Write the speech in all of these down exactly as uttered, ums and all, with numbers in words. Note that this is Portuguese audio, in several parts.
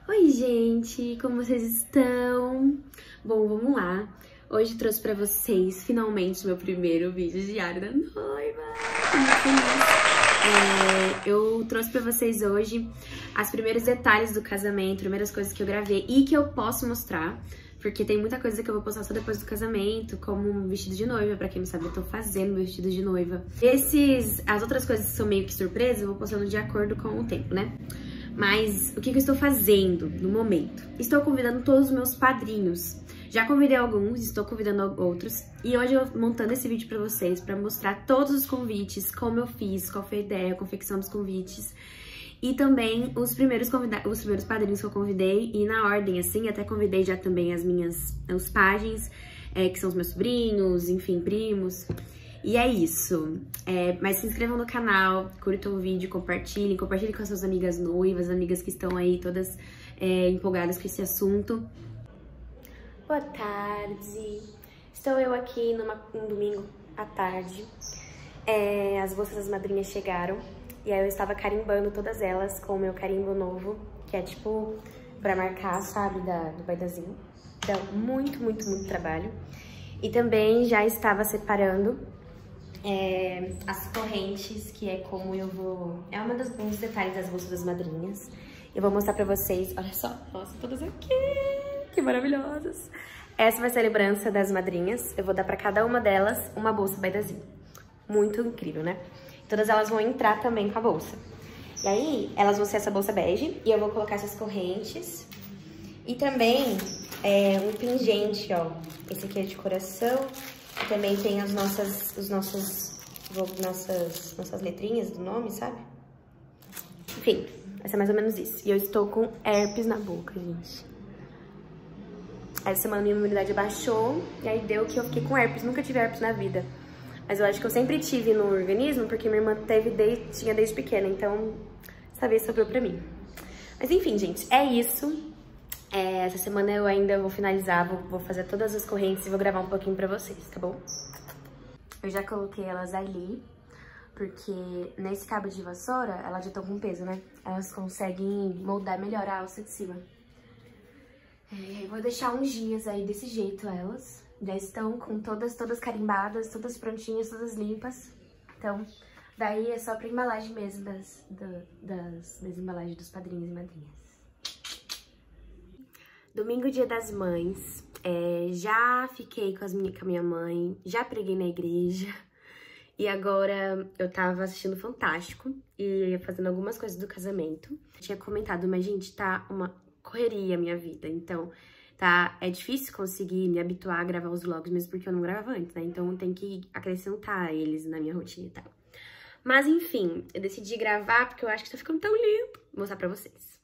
Oi, gente! Como vocês estão? Bom, vamos lá. Hoje trouxe pra vocês, finalmente, meu primeiro vídeo diário da noiva. Tô muito feliz. É, eu trouxe pra vocês hoje os primeiros detalhes do casamento, primeiras coisas que eu gravei e que eu posso mostrar. Porque tem muita coisa que eu vou postar só depois do casamento, como um vestido de noiva. Pra quem não sabe, eu tô fazendo meu vestido de noiva. Esses, as outras coisas que são meio que surpresa, eu vou postando de acordo com o tempo, né? Mas o que, que eu estou fazendo no momento? Estou convidando todos os meus padrinhos. Já convidei alguns, estou convidando outros. E hoje eu montando esse vídeo pra vocês, pra mostrar todos os convites, como eu fiz, qual foi a ideia, a confecção dos convites. E também os primeiros, convida os primeiros padrinhos que eu convidei, e na ordem, assim, até convidei já também as minhas, os pajens, é, que são os meus sobrinhos, enfim, primos. E é isso. É, mas se inscrevam no canal, curtam o vídeo, compartilhem, compartilhem com as suas amigas noivas, amigas que estão aí todas é, empolgadas com esse assunto. Boa tarde. Estou eu aqui numa, um domingo à tarde. É, as bolsas das madrinhas chegaram. E aí eu estava carimbando todas elas com o meu carimbo novo, que é tipo pra marcar, sabe, da, do baidazinho. Então, muito, muito, muito trabalho. E também já estava separando é, as correntes, que é como eu vou... É uma das, um dos detalhes das bolsas das madrinhas. Eu vou mostrar pra vocês, olha só, nossa, todas aqui, que maravilhosas. Essa vai ser a lembrança das madrinhas. Eu vou dar pra cada uma delas uma bolsa baidazinho. Muito incrível, né? Todas elas vão entrar também com a bolsa. E aí, elas vão ser essa bolsa bege. E eu vou colocar essas correntes. E também é, um pingente, ó. Esse aqui é de coração. E também tem as nossas, os nossos, nossas, nossas letrinhas do nome, sabe? Enfim, vai ser mais ou menos isso. E eu estou com herpes na boca, gente. Essa semana minha imunidade baixou. E aí deu que eu fiquei com herpes. Nunca tive herpes na vida. Mas eu acho que eu sempre tive no organismo, porque minha irmã teve desde, tinha desde pequena, então essa vez sobrou pra mim. Mas enfim, gente, é isso. É, essa semana eu ainda vou finalizar, vou, vou fazer todas as correntes e vou gravar um pouquinho pra vocês, tá bom? Eu já coloquei elas ali, porque nesse cabo de vassoura, elas já estão com peso, né? Elas conseguem moldar melhor a alça de cima. É, eu vou deixar uns dias aí desse jeito elas. Já estão com todas, todas carimbadas, todas prontinhas, todas limpas. Então, daí é só pra embalagem mesmo das, da, das, das embalagens dos padrinhos e madrinhas. Domingo, dia das mães. É, já fiquei com, as minha, com a minha mãe, já preguei na igreja. E agora eu tava assistindo Fantástico e fazendo algumas coisas do casamento. Eu tinha comentado, mas gente, tá uma correria a minha vida, então... Tá? É difícil conseguir me habituar a gravar os vlogs, mesmo porque eu não gravava antes, né? Então tem que acrescentar eles na minha rotina e tal. Mas enfim, eu decidi gravar porque eu acho que tá ficando tão lindo. Vou mostrar pra vocês.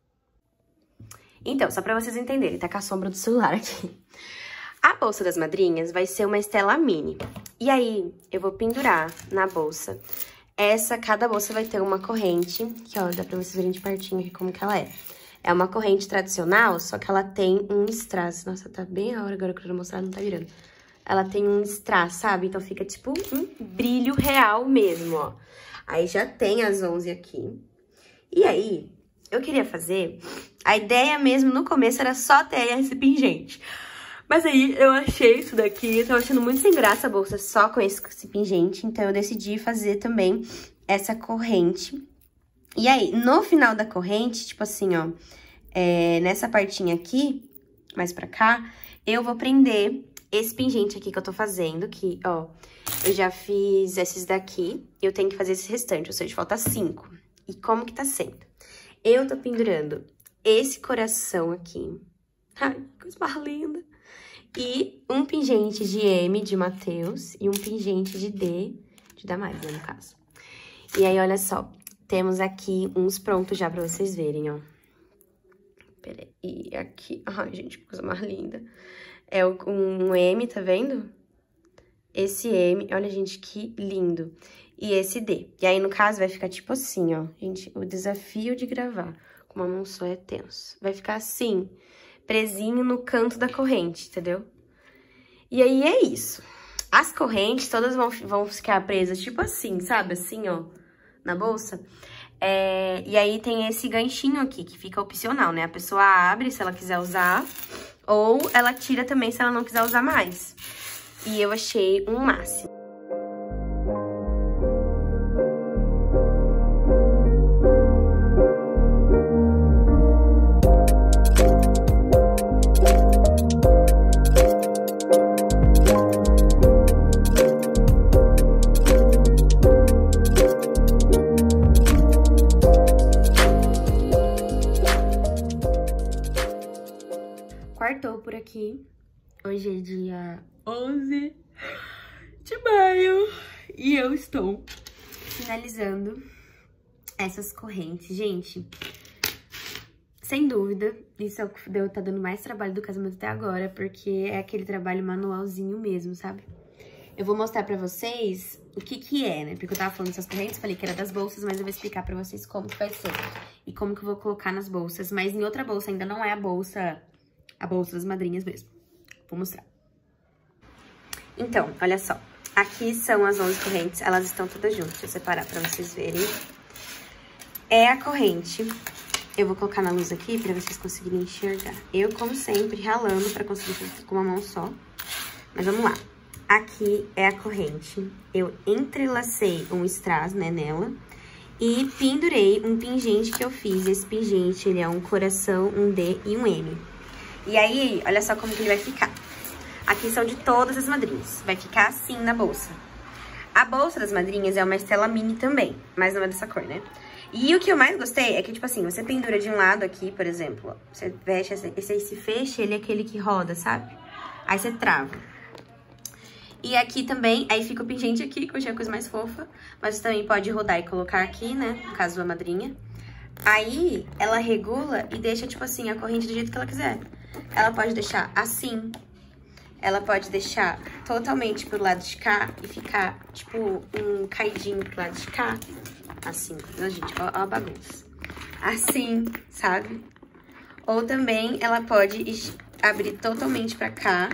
Então, só pra vocês entenderem, tá com a sombra do celular aqui. A bolsa das madrinhas vai ser uma Stella Mini. E aí, eu vou pendurar na bolsa. Essa, cada bolsa vai ter uma corrente, que ó, dá pra vocês verem de pertinho aqui como que ela é. É uma corrente tradicional, só que ela tem um strass. Nossa, tá bem a hora agora que eu quero mostrar, não tá virando. Ela tem um strass, sabe? Então fica tipo um brilho real mesmo, ó. Aí já tem as onze aqui. E aí, eu queria fazer... A ideia mesmo no começo era só ter esse pingente. Mas aí eu achei isso daqui, eu tava achando muito sem graça a bolsa só com esse, esse pingente. Então eu decidi fazer também essa corrente. E aí, no final da corrente, tipo assim, ó, é, nessa partinha aqui, mais pra cá, eu vou prender esse pingente aqui que eu tô fazendo, que, ó, eu já fiz esses daqui, e eu tenho que fazer esse restante, ou seja, falta cinco. E como que tá sendo? Eu tô pendurando esse coração aqui, ai, coisa mais linda, e um pingente de M, de Mateus, e um pingente de D, de Damares, né, no caso. E aí, olha só... Temos aqui uns prontos já pra vocês verem, ó. Peraí, aqui... Ai, gente, que coisa mais linda. É um M, tá vendo? Esse M, olha, gente, que lindo. E esse D. E aí, no caso, vai ficar tipo assim, ó. Gente, o desafio de gravar com uma mão só é tenso. Vai ficar assim, presinho no canto da corrente, entendeu? E aí, é isso. As correntes todas vão, vão ficar presas tipo assim, sabe? Assim, ó. Na bolsa, É, e aí tem esse ganchinho aqui, que fica opcional, né? A pessoa abre se ela quiser usar, ou ela tira também se ela não quiser usar mais. E eu achei um máximo. Quartou por aqui. Hoje é dia onze de maio e eu estou finalizando essas correntes. Gente, sem dúvida, isso é o que deu, tá dando mais trabalho do casamento até agora, porque é aquele trabalho manualzinho mesmo, sabe? Eu vou mostrar pra vocês o que que é, né? Porque eu tava falando dessas correntes, falei que era das bolsas, mas eu vou explicar pra vocês como que vai ser e como que eu vou colocar nas bolsas. Mas em outra bolsa, ainda não é a bolsa... a bolsa das madrinhas mesmo. Vou mostrar. Então, olha só. Aqui são as onze correntes, elas estão todas juntas. Deixa eu separar pra vocês verem. É a corrente. Eu vou colocar na luz aqui pra vocês conseguirem enxergar. Eu, como sempre, ralando pra conseguir fazer tudo com uma mão só. Mas vamos lá. Aqui é a corrente. Eu entrelacei um strass, né, nela. E pendurei um pingente que eu fiz. Esse pingente, ele é um coração, um D e um M. E aí, olha só como que ele vai ficar. Aqui são de todas as madrinhas. Vai ficar assim na bolsa. A bolsa das madrinhas é uma Estela Mini também, mas não é dessa cor, né? E o que eu mais gostei é que, tipo assim, você pendura de um lado aqui, por exemplo, ó, você fecha, esse aí se fecha, ele é aquele que roda, sabe? Aí você trava. E aqui também, aí fica o pingente aqui, que eu achei a coisa mais fofa, mas você também pode rodar e colocar aqui, né, no caso da madrinha. Aí, ela regula e deixa, tipo assim, a corrente do jeito que ela quiser. Ela pode deixar assim, ela pode deixar totalmente pro lado de cá e ficar, tipo, um caidinho pro lado de cá. Assim, não, gente, ó, ó a bagunça. Assim, sabe? Ou também ela pode abrir totalmente pra cá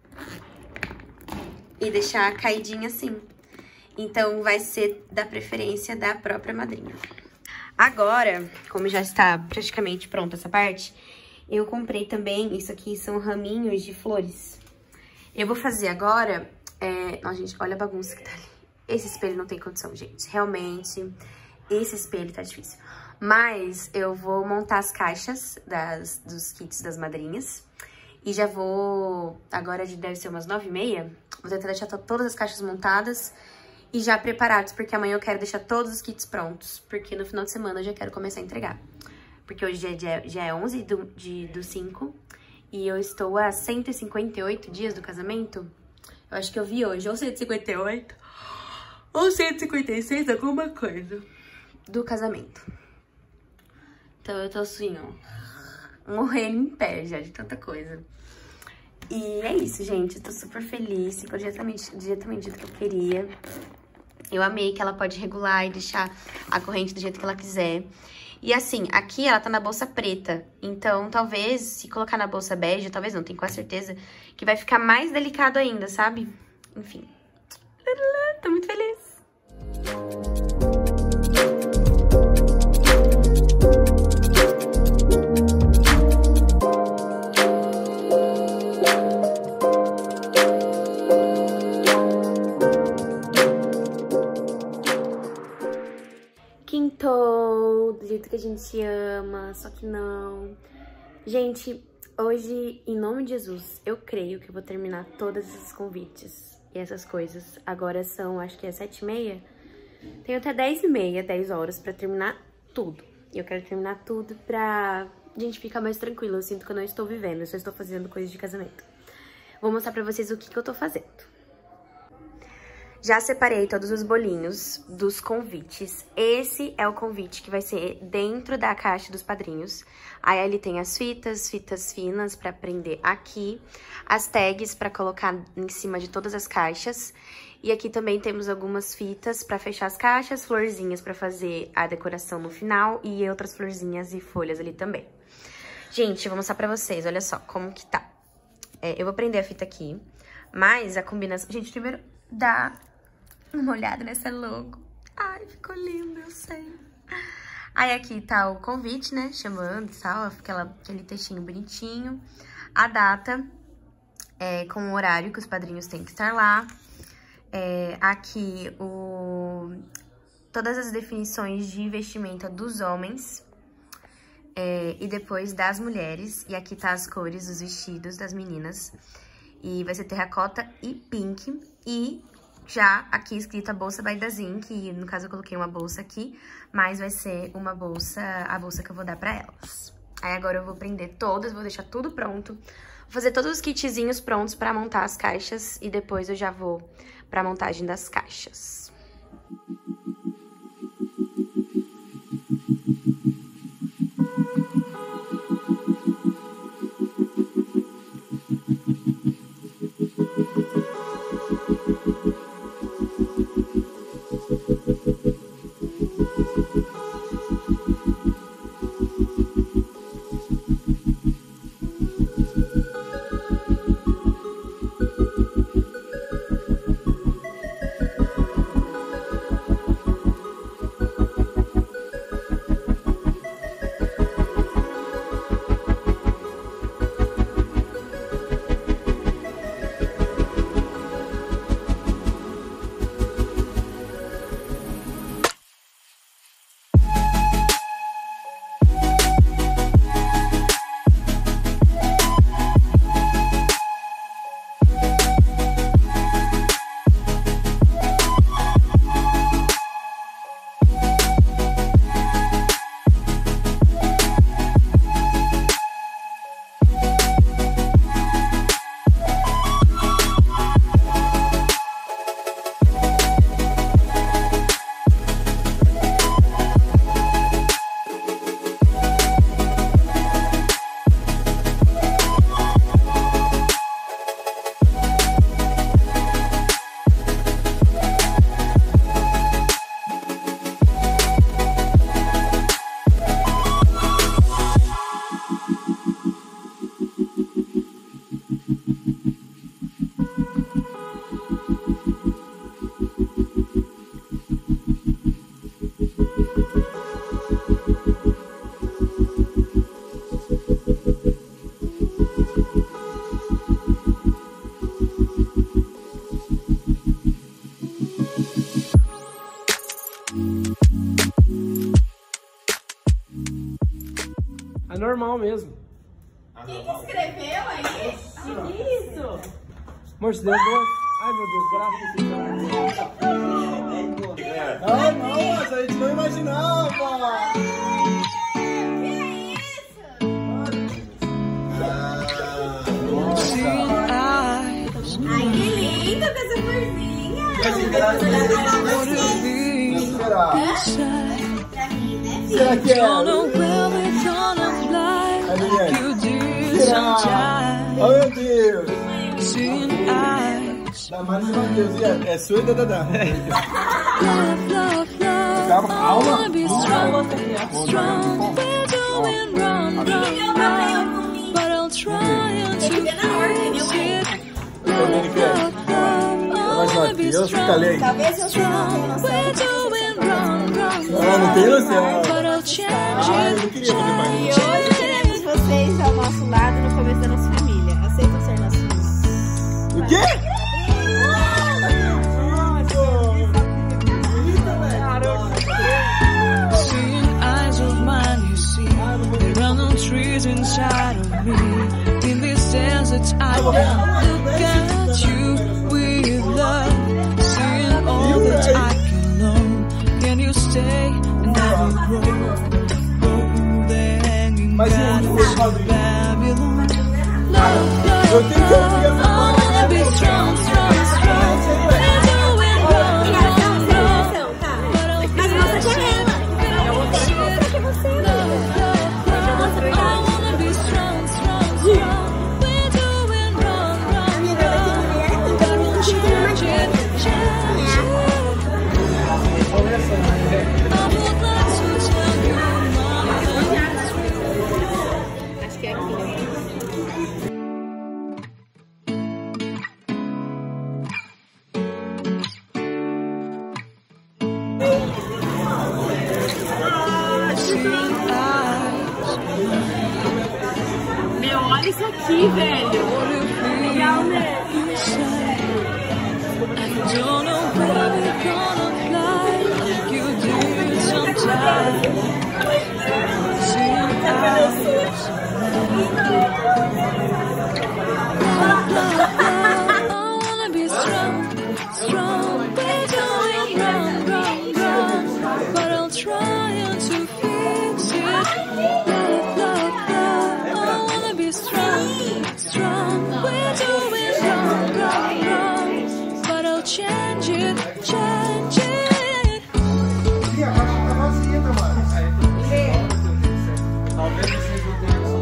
e deixar caidinha assim. Então, vai ser da preferência da própria madrinha. Agora, como já está praticamente pronta essa parte, eu comprei também, isso aqui são raminhos de flores. Eu vou fazer agora, é... Nossa, gente, olha a bagunça que tá ali. Esse espelho não tem condição, gente. Realmente, esse espelho tá difícil. Mas eu vou montar as caixas das, dos kits das madrinhas. E já vou, agora deve ser umas nove e meia, vou tentar deixar todas as caixas montadas e já preparados, porque amanhã eu quero deixar todos os kits prontos, porque no final de semana eu já quero começar a entregar. Porque hoje já, já, já é onze do, de, do cinco e eu estou a cento e cinquenta e oito dias do casamento. Eu acho que eu vi hoje, ou cento e cinquenta e oito, ou cento e cinquenta e seis, alguma coisa, do casamento. Então eu tô assim, ó, morrendo em pé já de tanta coisa. E é isso, gente. Eu tô super feliz. Ficou diretamente, diretamente do que eu queria. Eu amei que ela pode regular e deixar a corrente do jeito que ela quiser. E assim, aqui ela tá na bolsa preta. Então, talvez, se colocar na bolsa bege, talvez não, tenho quase certeza, que vai ficar mais delicado ainda, sabe? Enfim. Tô muito feliz. Quintou, do jeito que a gente ama, só que não. Gente, hoje, em nome de Jesus, eu creio que eu vou terminar todos esses convites e essas coisas. Agora são, acho que é sete e meia. Tenho até dez e meia, dez horas pra terminar tudo. E eu quero terminar tudo pra gente ficar mais tranquila. Eu sinto que eu não estou vivendo, eu só estou fazendo coisas de casamento. Vou mostrar pra vocês o que, que eu tô fazendo. Já separei todos os bolinhos dos convites. Esse é o convite que vai ser dentro da caixa dos padrinhos. Aí ali tem as fitas, fitas finas pra prender aqui. As tags pra colocar em cima de todas as caixas. E aqui também temos algumas fitas pra fechar as caixas, florzinhas pra fazer a decoração no final e outras florzinhas e folhas ali também. Gente, eu vou mostrar pra vocês, olha só como que tá. É, eu vou prender a fita aqui, mas a combinação... Gente, primeiro dá uma olhada nessa logo. Ai, ficou lindo, eu sei. Aí aqui tá o convite, né, chamando e tal, aquela, aquele textinho bonitinho. A data, é, com o horário que os padrinhos têm que estar lá. É, aqui o, todas as definições de vestimenta dos homens. É, e depois das mulheres. E aqui tá as cores dos vestidos das meninas. E vai ser terracota e pink. E já aqui escrita bolsa by Dazin, que no caso eu coloquei uma bolsa aqui, mas vai ser uma bolsa, a bolsa que eu vou dar pra elas. Aí agora eu vou prender todas, vou deixar tudo pronto. Vou fazer todos os kitzinhos prontos pra montar as caixas e depois eu já vou pra montagem das caixas. É normal mesmo. Quem que escreveu aí? Que isso? Amor, se deu dois. Ai, meu Deus, graças a Deus. Não, não, a gente não imaginava. Que é isso? Ai, que lindo com essa florzinha. Pra mim, né, filho? Será que é? Será? Oh, meu Deus! Da Mari e Matheus, é sua e da Dadá. Calma, calma. Matheus, fica ali. Talvez eu não tenha noção. Ah, não tem noção. Ah, eu não queria fazer mais. E hoje teremos vocês ao nosso lado no começo da nossa família. Aceitam ser nossos? O quê? Inside of me, in this desert, I will look at you with love, seeing all that I can learn. Can you stay and I will grow? Go there hanging out in Babylon. Love, love, love, I wanna be strong, strong, strong. We're doing wrong, wrong, wrong. Mas mostra que é ela. Mostra que é você. Olha isso aqui, velho. Legal, né? Don't know where we're gonna fly like you did sometimes. Seeing eyes. Love, love, love. I wanna be strong, strong. We're doing wrong, wrong, wrong. But I'll try to fix it. Love, love, love. I wanna be strong, strong. We're doing wrong, wrong, wrong. But I'll change it, change it. Lia, a caixa tá vazia, Tamara. Talvez vocês não tenham só.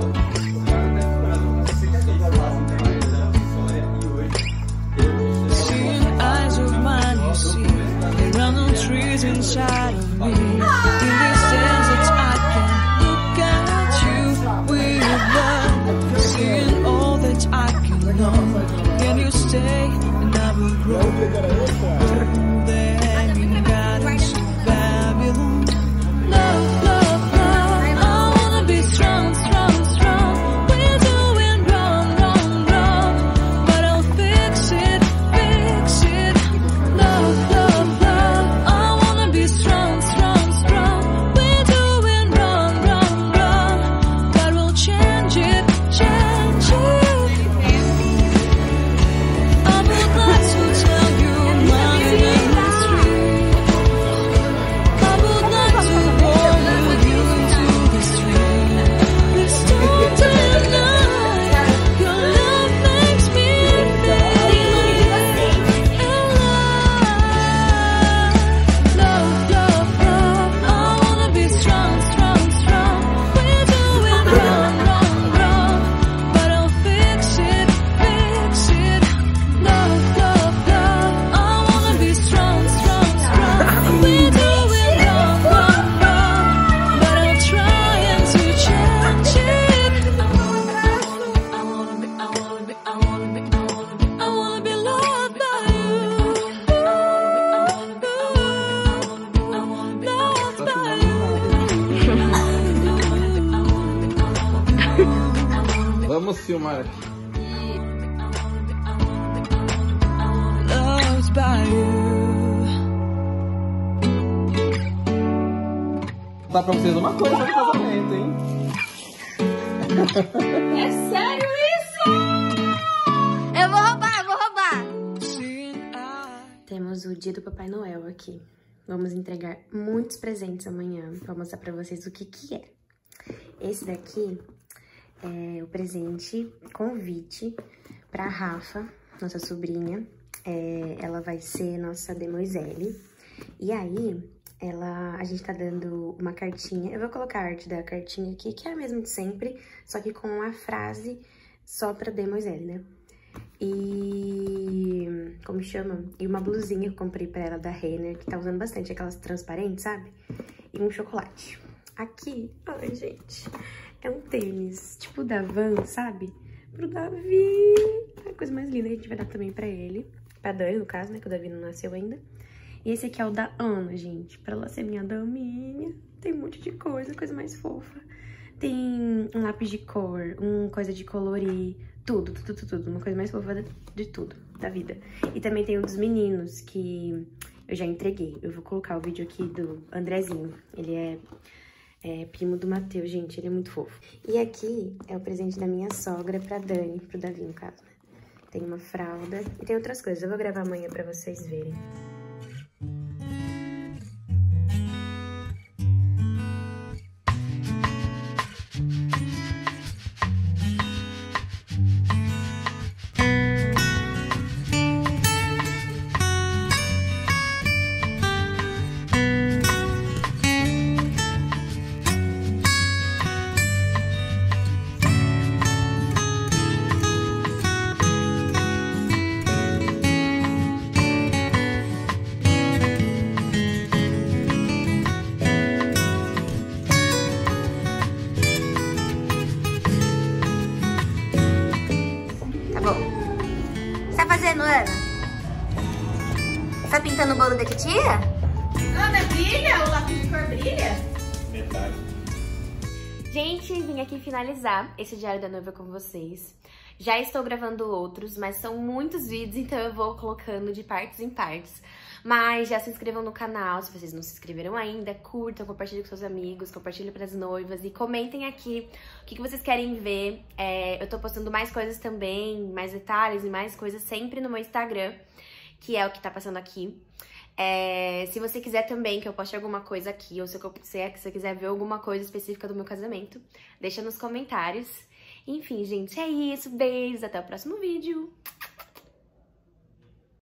Seeing eyes of mine, you see, there are no trees inside of me. In this desert, I can look at you with love. Seeing all that I can know. Can you stay and I will grow? Through the hanging gardens of Babylon. Love, love, love. I wanna be strong, strong, strong. We're doing wrong, wrong, wrong. But I'll fix it, fix it. Love, love, love. I wanna be strong, strong, strong. We're doing wrong, wrong, wrong. But we'll change it, change it. I would like to tell you my mystery. I would like to walk with you into the street. Please don't deny your love makes me feel alive. Love, love, love. I wanna be strong, strong, strong. We're doing wrong, wrong, wrong. But I'll fix it, fix it. Love, love, love. I wanna be strong, strong, strong. We're doing wrong, wrong, wrong. But I'm trying to change it. I wanna be, I wanna be, I wanna be, I wanna be, I wanna be loved by you. I wanna be, I wanna be, I wanna be, I wanna be loved by you. Vamos filmar aqui. Loved by you. Dá pra vocês uma coisa no casamento, hein? É sério isso? Eu vou roubar, eu vou roubar. Seeing eyes. Temos o dia do Papai Noel aqui. Vamos entregar muitos presentes amanhã. Vou mostrar pra vocês o que que é. Esse daqui é o presente convite pra Rafa, nossa sobrinha. É, ela vai ser nossa Demoiselle. E aí, ela, a gente tá dando uma cartinha. Eu vou colocar a arte da cartinha aqui, que é a mesma de sempre, só que com a frase só pra Demoiselle, né? E... como chama? E uma blusinha que eu comprei pra ela da Renner, que tá usando bastante, aquelas transparentes, sabe? E um chocolate. Aqui, ai, gente, é um tênis, tipo da Van, sabe? Pro Davi. É a coisa mais linda que a gente vai dar também pra ele. Pra Dani, no caso, né? Que o Davi não nasceu ainda. E esse aqui é o da Ana, gente. Pra ela ser minha daminha. Tem um monte de coisa, coisa mais fofa. Tem um lápis de cor, uma coisa de colorir. Tudo, tudo, tudo, tudo. Uma coisa mais fofa de, de tudo, da vida. E também tem um dos meninos que eu já entreguei. Eu vou colocar o vídeo aqui do Andrezinho. Ele é... é primo do Matheus, gente, ele é muito fofo. E aqui é o presente da minha sogra pra Dani, pro Davi, no caso, né? Tem uma fralda e tem outras coisas. Eu vou gravar amanhã pra vocês verem. Ana? Tá pintando o bolo da titia? Ana, brilha? O lápis de cor brilha? Metade. Gente, vim aqui finalizar esse Diário da Noiva com vocês. Já estou gravando outros, mas são muitos vídeos, então eu vou colocando de partes em partes. Mas já se inscrevam no canal, se vocês não se inscreveram ainda, curtam, compartilhem com seus amigos, compartilhem para as noivas e comentem aqui o que, que vocês querem ver. É, eu tô postando mais coisas também, mais detalhes e mais coisas sempre no meu Instagram, que é o que tá passando aqui. É, se você quiser também que eu poste alguma coisa aqui, ou se você quiser ver alguma coisa específica do meu casamento, deixa nos comentários. Enfim, gente, é isso. Beijos, até o próximo vídeo.